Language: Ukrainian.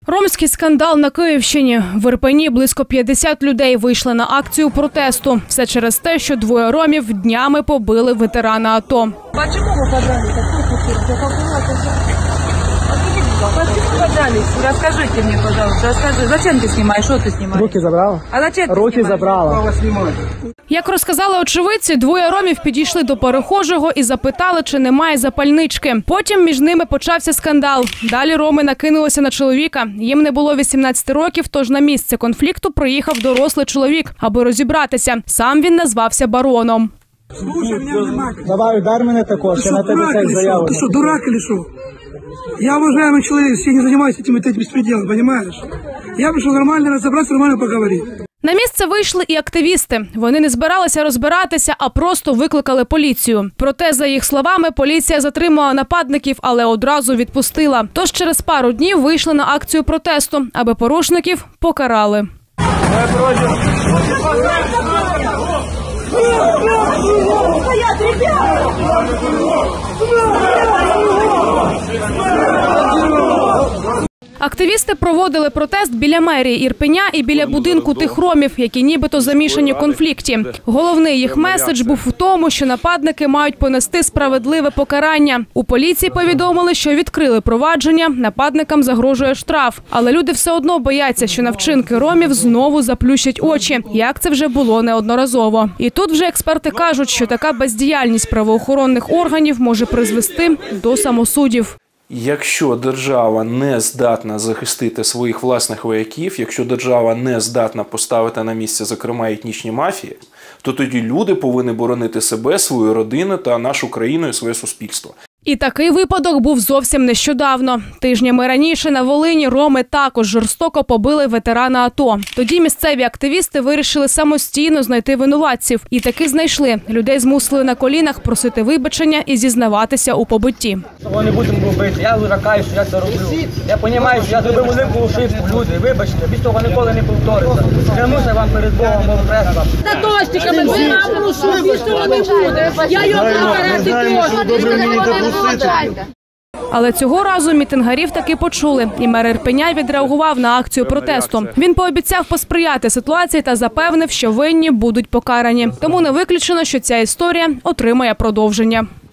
Ромський скандал на Київщині. В Ірпені близько 50 людей вийшли на акцію протесту. Все через те, що двоє ромів днями побили ветерана АТО. Почему вы подрались? Почему подрались? Расскажите мне, пожалуйста. Расскажи, зачем ты снимаешь? Что ты снимаешь? Руки забрала? А зачем ты Руки снимаешь? забрала. Як розказали очевидці, двоє ромів підійшли до перехожого і запитали, чи немає запальнички. Потім між ними почався скандал. Далі роми накинулися на чоловіка. Їм не було 18 років, тож на місце конфлікту приїхав дорослий чоловік, аби розібратися. Сам він назвався бароном. Давай, удар мене також, я на тебе цей заяву. Ты что, дурак или что? Я уважаемый человек, я не занимаюсь этим беспределом, понимаешь? Я пришел нормально разобраться, нормально поговорить. На місце вийшли і активісти. Вони не збиралися розбиратися, а просто викликали поліцію. Проте, за їх словами, поліція затримала нападників, але одразу відпустила. Тож через пару днів вийшли на акцію протесту, аби порушників покарали. Активісти проводили протест біля мерії Ірпеня і біля будинку тих ромів, які нібито замішані в конфлікті. Головний їх меседж був в тому, що нападники мають понести справедливе покарання. У поліції повідомили, що відкрили провадження, нападникам загрожує штраф. Але люди все одно бояться, що на вчинки ромів знову заплющать очі, як це вже було неодноразово. І тут вже експерти кажуть, що така бездіяльність правоохоронних органів може призвести до самосудів. Якщо держава не здатна захистити своїх власних вояків, якщо держава не здатна поставити на місце, зокрема, етнічні мафії, то тоді люди повинні боронити себе, свою родину та нашу країну і своє суспільство. І такий випадок був зовсім нещодавно. Тижнями раніше на Волині роми також жорстоко побили ветерана АТО. Тоді місцеві активісти вирішили самостійно знайти винуватців. І таки знайшли. Людей змусили на колінах просити вибачення і зізнаватися у побитті. Того не будемо робити, я виракаю, що я це роблю. Я розумію, що я зробив велику ошибку, люди, вибачте, без того ніколи не повториться. Клянуся вам перед Богом, пресом. За дощиками, ви нам рушу, більше не буде. Я його Але цього разу мітингарів таки почули, і мер Ірпеня відреагував на акцію протесту. Він пообіцяв посприяти ситуації та запевнив, що винні будуть покарані. Тому не виключено, що ця історія отримає продовження.